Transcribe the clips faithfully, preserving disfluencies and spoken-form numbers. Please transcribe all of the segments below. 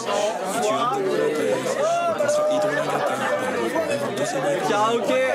Karaoké.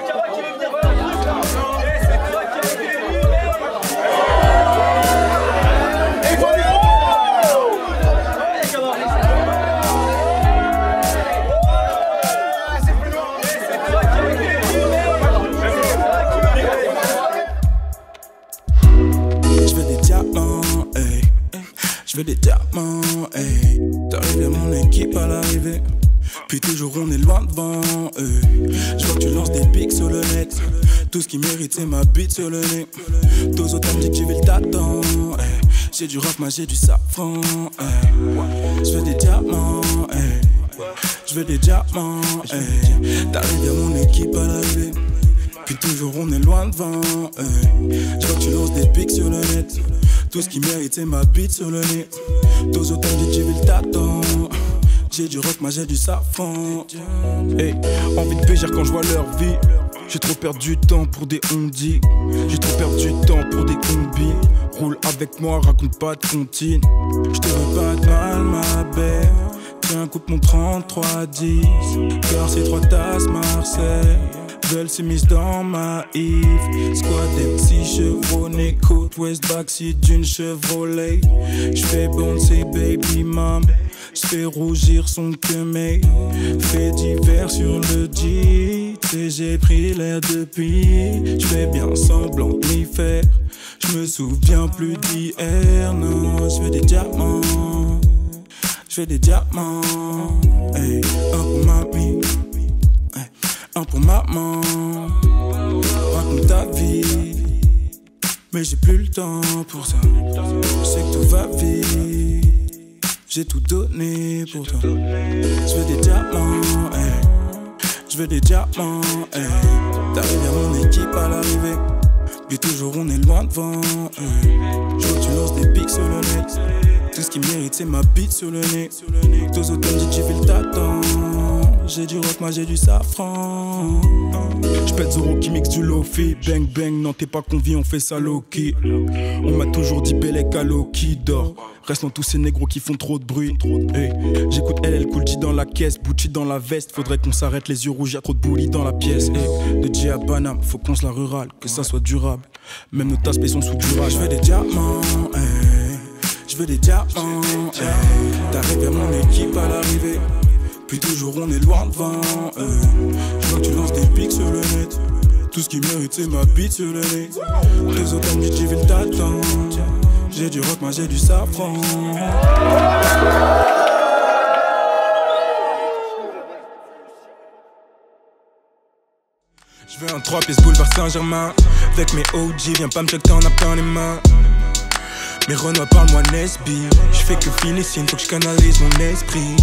Je veux des diamants, hey. T'arrives à mon équipe à l'arrivée. Puis toujours on est loin devant, hey. Je vois que tu lances des pics sur le net. Tout ce qui mérite c'est ma bite sur le nez. Tous autant me dit que j'ai vu le tâton, hey. J'ai du rock, moi j'ai du safran, hey. Je veux des diamants, hey. Je veux des diamants, hey. T'arrives à mon équipe à l'arrivée. Puis toujours on est loin devant, hey. Je vois que tu lances des pics sur le net. Tout ce qui mérite c'est ma bite sur le nez. Tous autant dit que j'ai vu le tâton. J'ai du rock, moi j'ai du safran. Hey, envie de bégère quand je vois leur vie. J'ai trop perdu du temps pour des ondis. J'ai trop perdu du temps pour des combis. Roule avec moi, raconte pas de comptine. J'te veux pas de mal ma belle. Tiens, coupe mon trente-trois dix. Cœur c'est trois tasses Marseille. Veulent s'immiscer dans ma Yves. Squad M C chevronné. Côte West backseat d'une Chevrolet. J'fais bouncer baby mom. J'fais rougir son queumé. Fait divers sur le G. Et j'ai pris l'air depuis. J'fais bien semblant de m'y faire. J'me souviens plus d'hier. Non, j'veux des diamants. J'veux des diamants. Hey, un pour mamie. Hey, un pour maman. Raconte ta vie. Mais j'ai plus le temps pour ça. J'sais que tout va vite. J'ai tout donné pour toi. J'veux des diamants, hey. J'veux des diamants, hey. T'arrives à mon équipe à l'arrivée. Puis toujours on est loin devant, hey. J'vois que tu lances des pics sur le net. Tout ce qui mérite c'est ma bite sur le nez. Tous autant dit que j'ai fait le tâton. J'ai du rock, moi j'ai du safran. J'pète Zoro qui mixe du lofi. Bang bang, non t'es pas convié, on fait ça low-key. On m'a toujours dit Bellec à l'eau qui dort. Restent tous ces négros qui font trop de bruit. Hey. J'écoute elle, elle coule dans la caisse, Gucci dans la veste. Faudrait qu'on s'arrête les yeux rouges, y'a trop de boulis dans la pièce. Hey. De J à Paname, faut qu'on se la rurale, que ça soit durable. Même nos tasses sont sous durage. J'veux des diamants, hey. J'veux des diamants, hey. T'arrives à mon équipe à l'arrivée. Puis toujours on est loin devant, hey. J'vois que tu lances des pics sur le net. Tout ce qui mérite c'est ma bite sur le nez. Les autres me disent j'ai vu le tâton. J'ai du rock, moi j'ai du safran. Je veux un trois pièces boulevard Saint-Germain. Avec mes O G, viens pas me check, t'en as plein les mains. Mes Renois parle-moi Nesby. J'fais que finissine, faut que je canalise mon esprit.